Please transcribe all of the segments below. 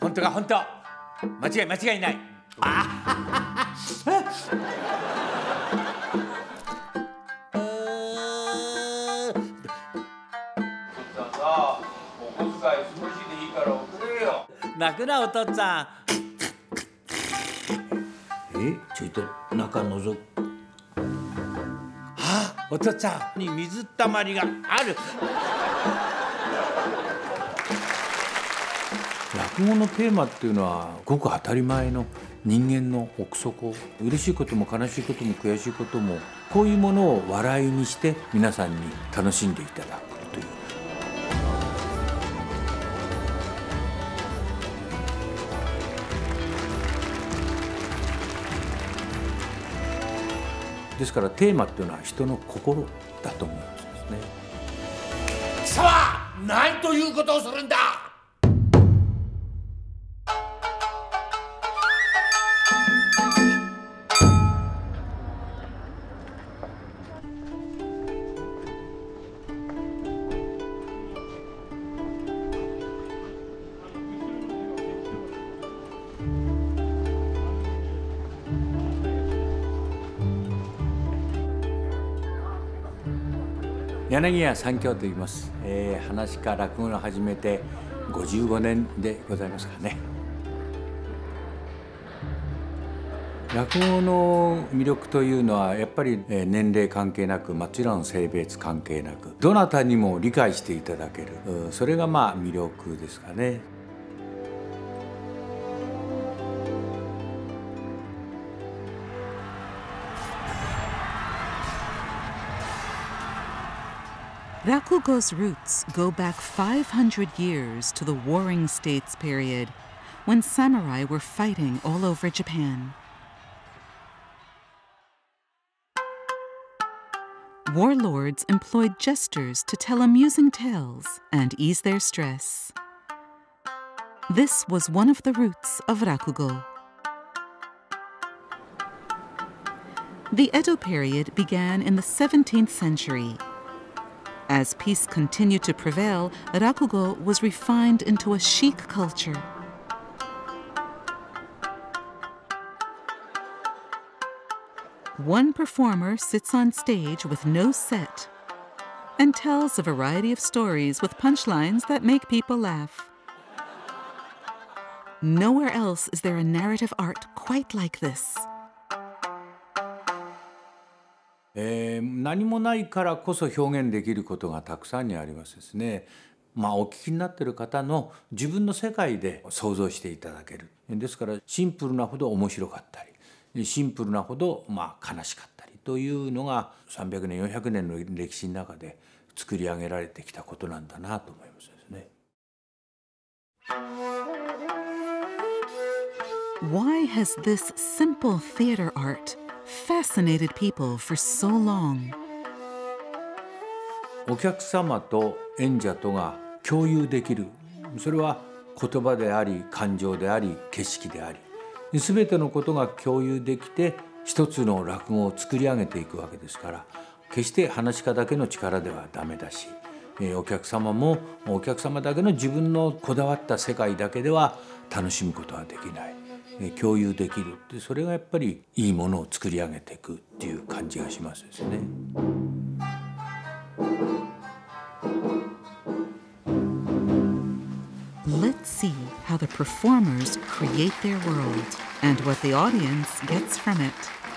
本当が本当。間違いない。お小遣い少しでいいから送れよ。泣くなお父っつぁん。ちょいと中のぞく。お父っつぁんに水たまりがある。落語のテーマっていうのはごく当たり前の人間の奥底、嬉しいことも悲しいことも悔しいことも、こういうものを笑いにして皆さんに楽しんでいただくという。ですからテーマっていうのは人の心だと思いますですね。貴様、何ということをするんだ。柳家三協と言います。噺家落語を始めて55年でございますかね。落語の魅力というのはやっぱり年齢関係なく、もちろん性別関係なく、どなたにも理解していただける、それが魅力ですかね。 Rakugo's roots go back 500 years to the Warring States period, when samurai were fighting all over Japan. Warlords employed jesters to tell amusing tales and ease their stress. This was one of the roots of Rakugo. The Edo period began in the 17th century. As peace continued to prevail, Rakugo was refined into a chic culture. One performer sits on stage with no set and tells a variety of stories with punchlines that make people laugh. Nowhere else is there a narrative art quite like this. 何もないからこそ表現できることがたくさんにありますですね。お聞きになっている方の自分の世界で想像していただける。ですからシンプルなほど面白かったり、シンプルなほど悲しかったりというのが300年400年の歴史の中で作り上げられてきたことなんだなと思いますですね。 Why has this simple theater art fascinated people for so long? お客様と演者とが共有できる、それは言葉であり感情であり景色であり、全てのことが共有できて一つの落語を作り上げていくわけですから、決して噺家だけの力ではダメだし、お客様もお客様だけの自分のこだわった世界だけでは楽しむことはできない。共有できるって、それがやっぱりいいものを作り上げていくっていう感じがしますですね。 Let's see how the performers create their world and what the audience gets from it.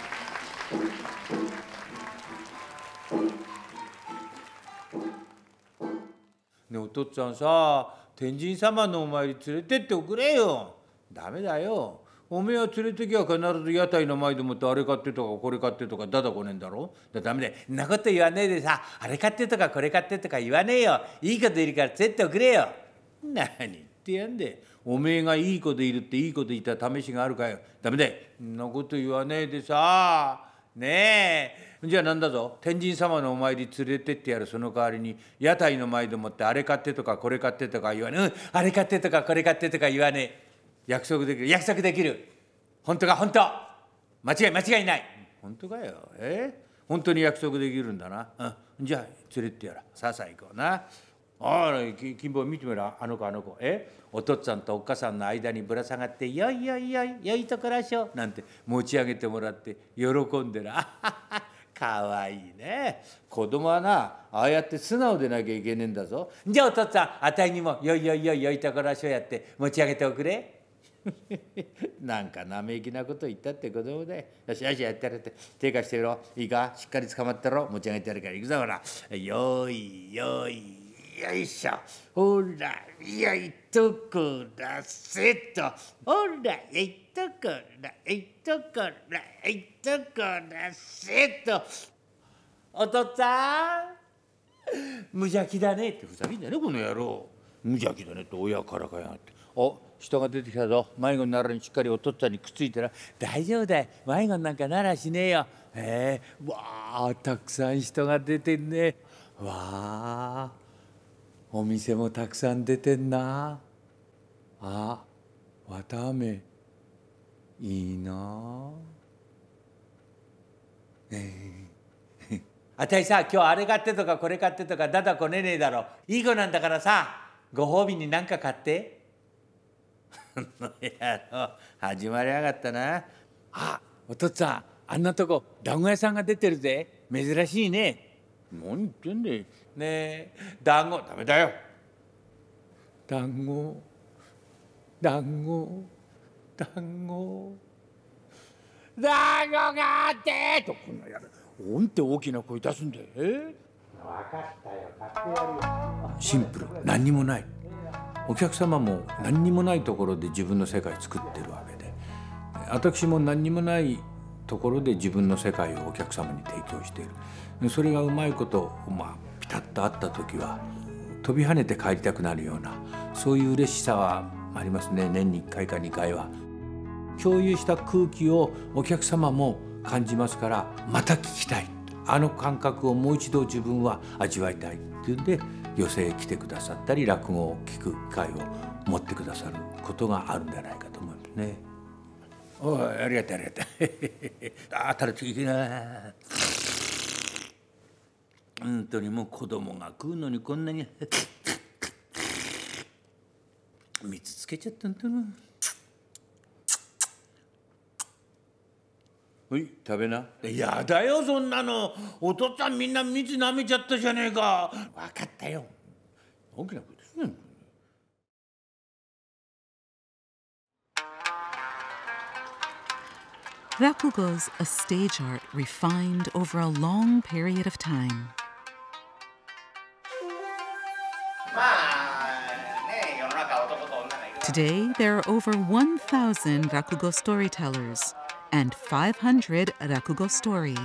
ね、お父っつぁんさ、天神様のお参り連れてっておくれよ。ダメだよ。おめえは連れてきゃ必ず屋台の前でもってあれ買ってとかこれ買ってとかだだこねんだろ。ダメだよ。んなこと言わねえでさ、あれ買ってとかこれ買ってとか言わねえよ。いい子でいるから連れてっておくれよ。何言ってやんで。おめえがいい子でいるっていい子でいた試しがあるかよ。ダメだよ。んなこと言わねえでさ。ねえ。じゃあなんだぞ。天神様のお参り連れてってやる。その代わりに屋台の前でもってあれ買ってとかこれ買ってとか言わねえ。あれ買ってとかこれ買ってとか言わねえ。約束できる。本当が本当。間違いない。本当かよ。本当に約束できるんだな。じゃあ連れてってやら。さあ行こうな。 ああ、金棒見てみろ、あの子あの子。お父っつぁんとおっかさんの間にぶら下がって、よいよいよい、よいとこらしょなんて持ち上げてもらって喜んでる。かわいいね。子供はな、ああやって素直でなきゃいけねえんだぞ。じゃあお父っつぁん、あたいにもよいよいよい、よいとこらしょやって持ち上げておくれ。なんか生意気なこと言ったって子供で。よしよし、やってやるって。手貸してろ。いいか、しっかり捕まってろ。持ち上げてやるから行くぞほら。よいよいよいしょ。ほらよいとこらせと。ほらよいとこらよいとこらよいとこらせと。お父っつぁん、無邪気だねってふざけんだねこの野郎。無邪気だねって親からかやがって。お、人が出てきたぞ。迷子にならにしっかりお父っつぁんにくっついてな。大丈夫だよ、迷子なんかならしねえよ。わあ、たくさん人が出てんね。わあ、お店もたくさん出てんな。あ、綿あめいいな。あたいさ、今日あれ買ってとかこれ買ってとかだだこねねえだろ。いい子なんだからさ、ご褒美に何か買って。やろ、始まりやがったな。あ、お父っつぁん、あんなとこ団子屋さんが出てるぜ。珍しいね。何言ってんだよ。ねえ、団子ダメだよ。団子団子団子団子があってとこんなやる。おんって大きな声出すんだよ。分かったよ、買ってやるよ。シンプル、何にもない。お客様も何にもないところで自分の世界作ってるわけで、私も何にもないところで自分の世界をお客様に提供している。それがうまいこと、ピタッとあった時は飛び跳ねて帰りたくなるような、そういう嬉しさはありますね。年に1回か2回は共有した空気をお客様も感じますから、また聞きたい、あの感覚をもう一度自分は味わいたいっていうんで寄席へ来てくださったり、落語を聞く機会を持ってくださることがあるんじゃないかと思いますね。おい、ありがとうありがとう。ああ、食べていけない。本当にもう子供が食うのにこんなに蜜つけちゃったんだな。はい、食べな。やだよそんなの。お父っつぁんみんな蜜舐めちゃったじゃねえか。分かったよ。大きな声ですね。 Rakugo's a stage art refined over a long period of time. Today, there are over 1,000 rakugo storytellers and 500 rakugo stories.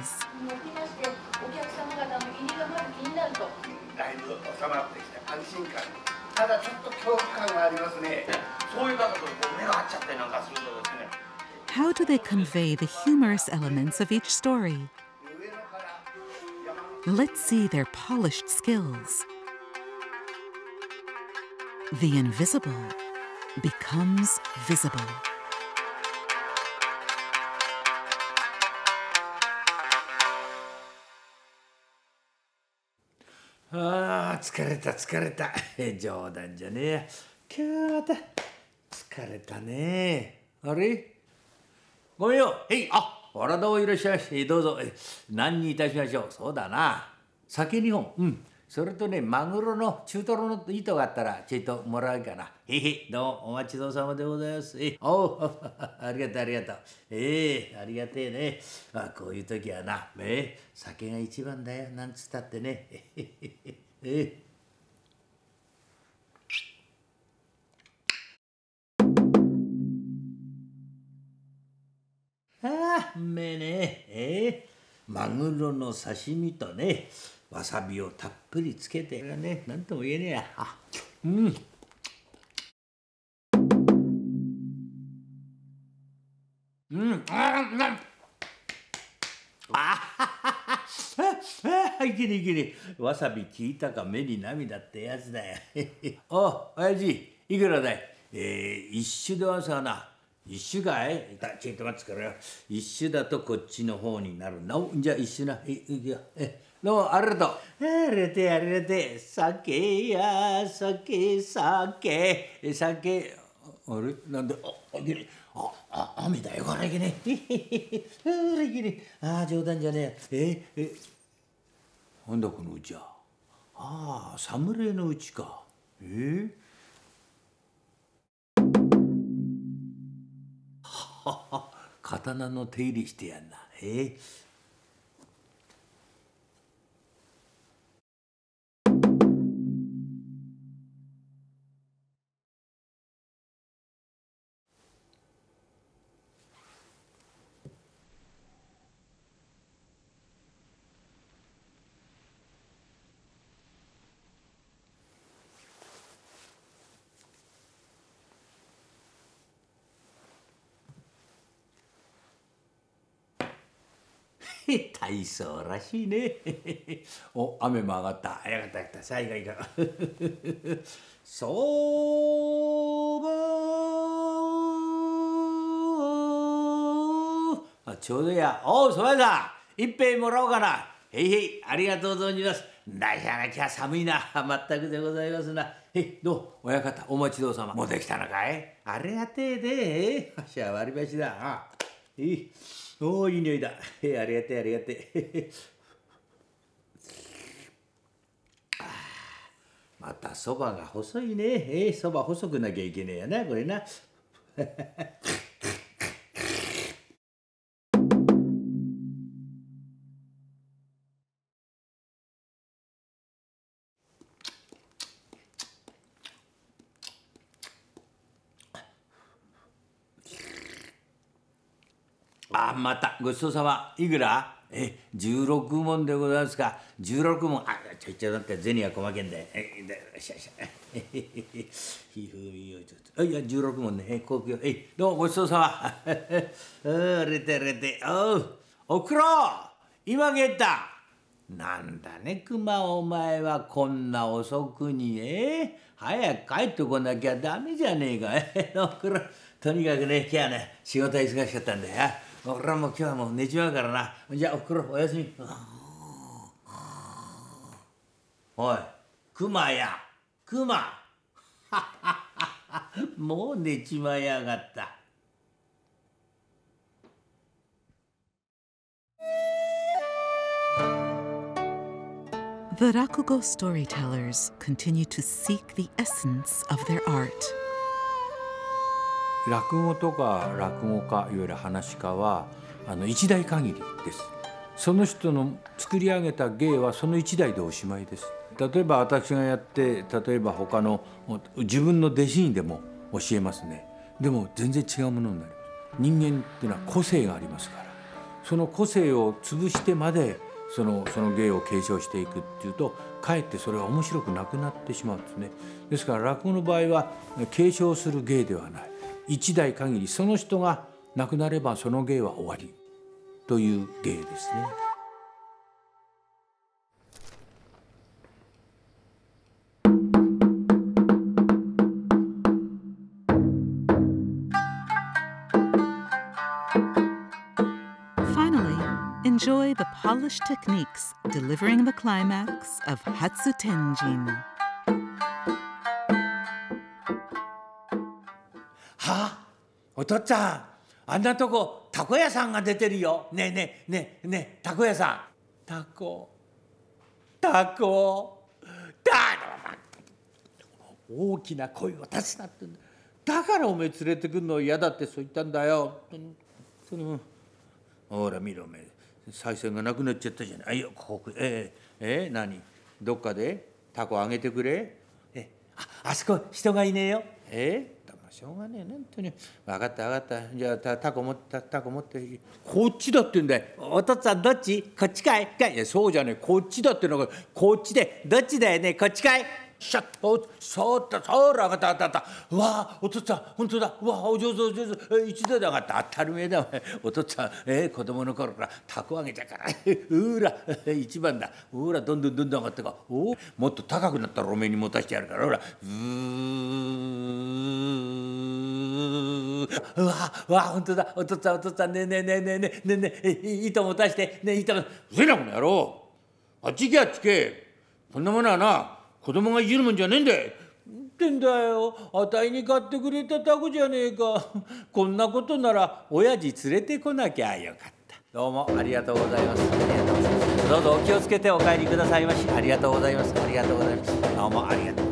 How do they convey the humorous elements of each story? Let's see their polished skills. The invisible becomes visible. ああ、疲れた疲れた。冗談じゃねえや。今日また疲れたね。あれ、ごめんよ。へい、あ、おらどういらっしゃい。どうぞ。何にいたしましょう。そうだな、酒2本。それとね、マグロの中トロの糸があったらちょいともらうかな。へへ、どうもお待ちどうさまでございます。おう、ありがとうありがとう。ありがてえね。こういう時はな、酒が一番だよなんつったってね。ああ、うめえね。マグロの刺身とね、わさびをたっぷりつけてね、なんとも言えねえや。いけねいけねえ。わさび効いたか目に涙ってやつだよ。おやじ、いくらだい。一種ではさな。一種かい。ちょっと待ってからよ。一種だとこっちの方になるな。じゃあ一種な。いくよ。 どうもありがとう。 あれてあれて、酒や酒酒酒。 あれなんで雨だよこれきね。これきね。冗談じゃねえ。 なんだこのうちは。侍のうちか。刀の手入れしてやんな。 大層らしいね。 お、雨も上がった。 よかったよかった。さあいかいか。そうばちょうどや。おう、そば屋さん。一杯もらおうかな。へいへい、ありがとう存じます。なしゃなきゃ寒いな。まったくでございますな。 どう親方、お待ちどうさま。 もうできたのかい。ありがてえで。しゃ割り箸だ。おお、いい匂いだ。ありがてえありがてえ。またそばが細いね。そば細くなきゃいけねえやなこれな。またごちそうさま。いくら？16文でございますか。16文。ちょだって銭は細けんで。しゃしゃ。ひふみよちょっと。いや16文ね。こうどうもごちそうさま。れてれて。おくろ今帰った。なんだね熊お前はこんな遅くに早く帰ってこなきゃダメじゃねえか。おくろとにかくね今日はね仕事は忙しかったんだよ。俺はもう今日はもう寝ちまうからな。じゃあおふくろおやすみ。おい熊や熊。もう寝ちまいやがった。 The Rakugo storytellers continue to seek the essence of their art. 落語とか落語家いわゆる噺家は一代限りです。その人の作り上げた芸はその一代でおしまいです。例えば私がやって例えば他の自分の弟子にでも教えますね。でも全然違うものになります。人間っていうのは個性がありますからその個性を潰してまでその芸を継承していくっていうとかえってそれは面白くなくなってしまうんですね。ですから落語の場合は継承する芸ではない。一代限りその人が亡くなればその芸は終わりという芸ですね。 Finally, enjoy the polished techniques delivering the climax of Hatsutenjin. お父っつぁんあんなとこたこ屋さんが出てるよ。ねえねえねえねえたこ屋さん。たこ大きな声を出すなってんだ。だからおめえ連れてくんの嫌だってそう言ったんだよ。ほら見ろおめえ賽銭がなくなっちゃったじゃない。ここ何どっかでタコあげてくれ。あそこ人がいねえよ。しょうがねえね本当に。分かったじゃあタコ持ってこっちだってんだよ。お父っつぁんどっちこっちかい。いやそうじゃねえこっちだってのがこっちでどっちだよねこっちかい。シャッそうら上がったうわお父っつぁん本当だ。うわお上手一度で上がった。当たり前だお父っつぁん子供の頃からタコあげちゃからうら一番だ。ほらどんどん上がってかもっと高くなったらおめえに持たしてやるからほらうわ本当だお父っつぁんね糸持たしてね糸うせえなこの野郎。 あっち行けあっちけ。こんなものはな子供がいじるもんじゃねえんだよ。ってんだよ。あたいに買ってくれたタコじゃねえか。こんなことなら親父連れてこなきゃよかった。どうもありがとうございます。ありがとうございます。どうぞお気をつけてお帰りくださいまし。ありがとうございます。ありがとうございます。どうもありがとう。